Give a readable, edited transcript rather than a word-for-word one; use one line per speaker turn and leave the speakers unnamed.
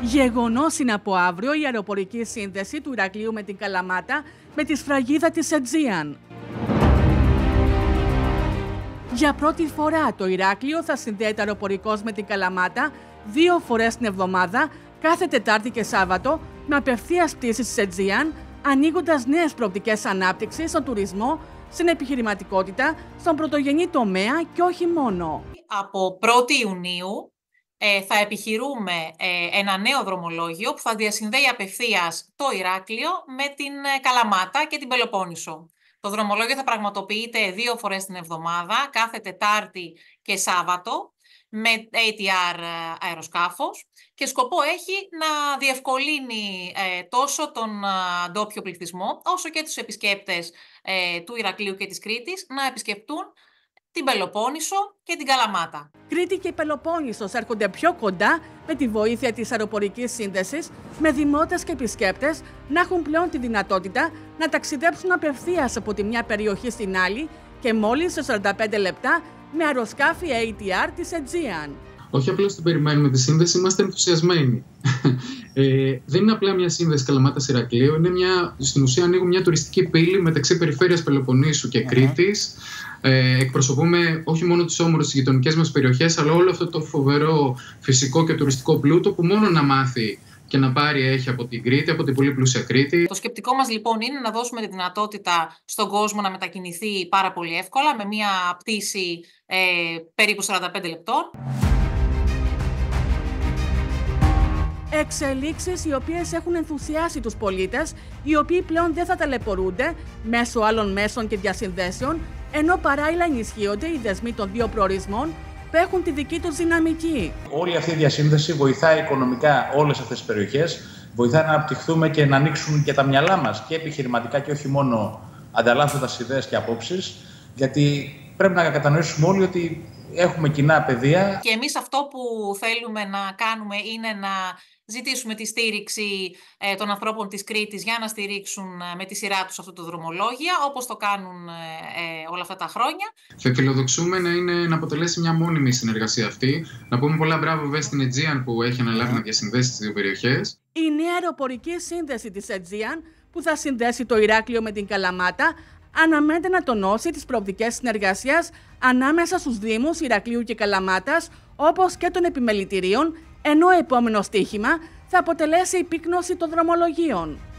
Γεγονός είναι από αύριο η αεροπορική σύνδεση του Ηρακλείου με την Καλαμάτα με τη σφραγίδα της Aegean. Για πρώτη φορά το Ηράκλειο θα συνδέεται αεροπορικώς με την Καλαμάτα 2 φορές την εβδομάδα, κάθε Τετάρτη και Σάββατο, με απευθείας πτήσεις της Aegean, ανοίγοντας νέες προοπτικές ανάπτυξης στον τουρισμό, στην επιχειρηματικότητα, στον πρωτογενή τομέα και όχι μόνο.
Από 1η Ιουνίου θα επιχειρούμε ένα νέο δρομολόγιο που θα διασυνδέει απευθείας το Ηράκλειο με την Καλαμάτα και την Πελοπόννησο. Το δρομολόγιο θα πραγματοποιείται 2 φορές την εβδομάδα, κάθε Τετάρτη και Σάββατο, με ATR αεροσκάφος και σκοπό έχει να διευκολύνει τόσο τον ντόπιο πληθυσμό, όσο και τους επισκέπτες του Ηρακλείου και της Κρήτης να επισκεπτούν την Πελοπόννησο και την Καλαμάτα.
Κρήτη και Πελοπόννησος έρχονται πιο κοντά με τη βοήθεια της αεροπορικής σύνδεσης, με δημότες και επισκέπτες να έχουν πλέον τη δυνατότητα να ταξιδέψουν απευθείας από τη μια περιοχή στην άλλη και μόλις σε 45 λεπτά με αεροσκάφη ATR της Aegean.
Όχι απλώς την περιμένουμε τη σύνδεση, είμαστε ενθουσιασμένοι. Δεν είναι απλά μια σύνδεση Καλαμάτας Ηρακλείου, είναι στην ουσία ανοίγουμε μια τουριστική πύλη μεταξύ περιφέρειας Πελοποννήσου και Κρήτης. Εκπροσωπούμε όχι μόνο τις όμορφες γειτονικές μας περιοχές, αλλά όλο αυτό το φοβερό φυσικό και τουριστικό πλούτο που μόνο να μάθει και να πάρει έχει από την Κρήτη, από την πολύ πλούσια Κρήτη.
Το σκεπτικό μας λοιπόν είναι να δώσουμε τη δυνατότητα στον κόσμο να μετακινηθεί πάρα πολύ εύκολα με μια πτήση περίπου 45 λεπτών.
Εξελίξεις οι οποίες έχουν ενθουσιάσει τους πολίτες, οι οποίοι πλέον δεν θα ταλαιπωρούνται μέσω άλλων μέσων και διασυνδέσεων, ενώ παράλληλα ενισχύονται οι δεσμοί των 2 προορισμών που έχουν τη δική τους δυναμική.
Όλη αυτή η διασύνδεση βοηθάει οικονομικά όλες αυτές τις περιοχές, βοηθάει να αναπτυχθούμε και να ανοίξουν και τα μυαλά μας και επιχειρηματικά και όχι μόνο ανταλλάσσοντας ιδέες και απόψεις, γιατί πρέπει να κατανοήσουμε όλοι ότι έχουμε κοινά πεδία.
Και εμείς αυτό που θέλουμε να κάνουμε είναι να ζητήσουμε τη στήριξη των ανθρώπων της Κρήτης για να στηρίξουν με τη σειρά τους αυτό το δρομολόγιο, όπως το κάνουν όλα αυτά τα χρόνια.
Θα φιλοδοξούμε να αποτελέσει μια μόνιμη συνεργασία αυτή. Να πούμε πολλά μπράβο βέβαια στην Aegean που έχει αναλάβει να διασυνδέσει τις 2 περιοχές.
Η νέα αεροπορική σύνδεση της Aegean που θα συνδέσει το Ηράκλειο με την Καλαμάτα αναμένεται να τονώσει τις προοπτικές συνεργασίας ανάμεσα στους Δήμους Ηρακλείου και Καλαμάτας, όπως και των επιμελητηρίων, ενώ επόμενο στοίχημα θα αποτελέσει η πύκνωση των δρομολογίων.